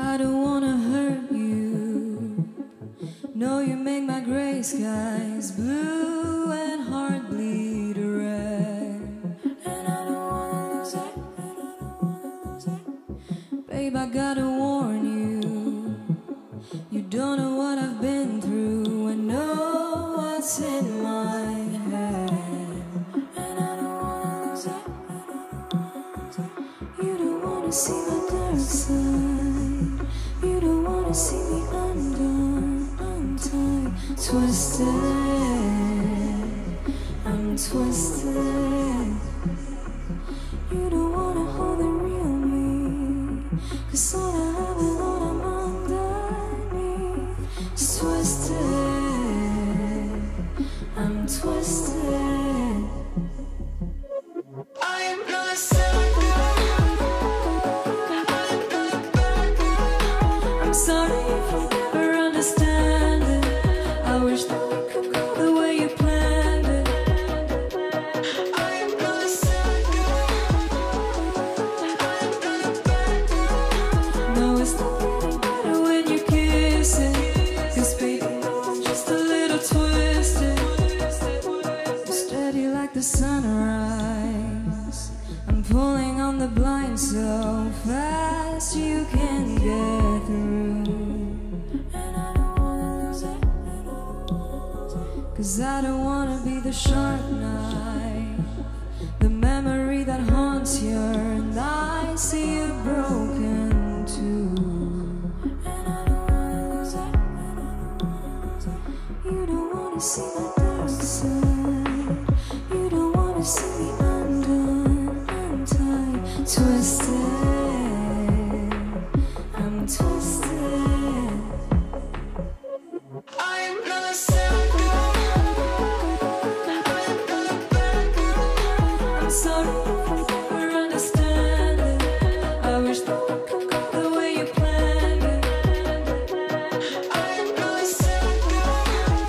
I don't wanna hurt you. No, you make my gray skies blue and heart bleed red. And I don't wanna lose it. Babe, I gotta warn you. You don't know what I've been through and know what's in my head. And I don't wanna lose it. You don't wanna see my dark side. You don't wanna see me undone, untied, twisted. I'm twisted. You don't wanna hold the real me, 'cause all I have is all I'm underneath. It's twisted. I'm twisted. I am not a sorry if you never understand it. I wish that we could go the way you planned it. I am not a sad girl. I am not a bad girl. No, it's not getting better when you kiss it. 'Cause baby, no, I'm just a little twisted. I'm steady like the sunrise. I'm pulling on the blind so fast you can't get through. 'Cause I don't wanna be the sharp knife, the memory that haunts your eyes. See you broken too. And I don't wanna lose it. You don't wanna see my dark side. You don't wanna see me undone, untied, twisted. I'm twisted. I am not a sad girl. Sorry if you never understand it. I wish that we could go the way you planned it. I am not a sad girl.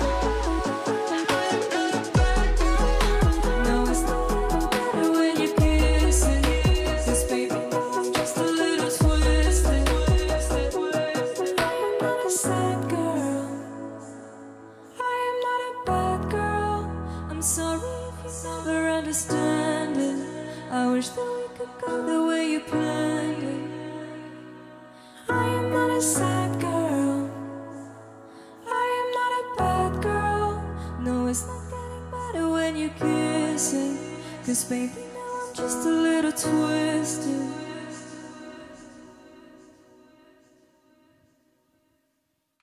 I am not a bad girl. No, it's not getting better when you kiss it. 'Cause baby, no, I'm just a little twisted. I am not a sad girl. I am not a bad girl. I'm sorry if you never understand it. I wish that we could go the way you planned it. I am not a sad girl. I am not a bad girl. No, it's not getting better when you kiss it. 'Cause baby, now I'm just a little twisted.